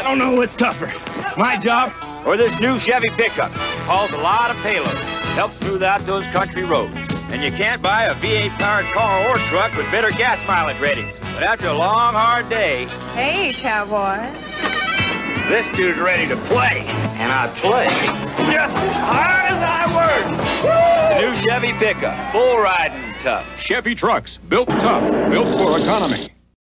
don't know what's tougher. My job or this new Chevy pickup. Hauls a lot of payload. Helps smooth out those country roads. And you can't buy a V8 powered car or truck with better gas mileage ratings. But after a long, hard day... Hey, cowboy. This dude's ready to play. And I play just as hard as I work. Woo! The new Chevy pickup. Full riding tough. Chevy trucks, built tough, built for economy.